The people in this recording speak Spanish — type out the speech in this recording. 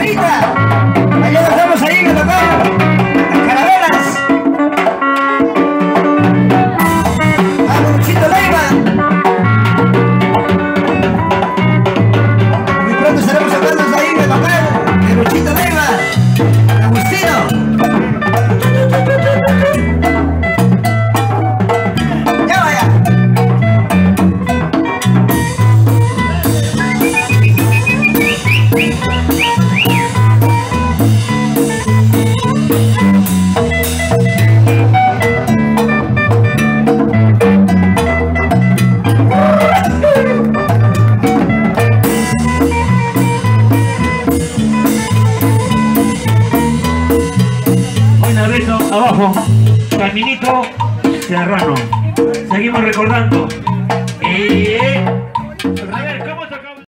Margarita. Allá nos estamos ahí en el local. Las carabelas. A Luchito Leiva. Muy pronto estaremos hablando ahí en el local de Luchito Leiva. Agustino. Ya vaya. Abajo, Caminito Serrano. Seguimos recordando.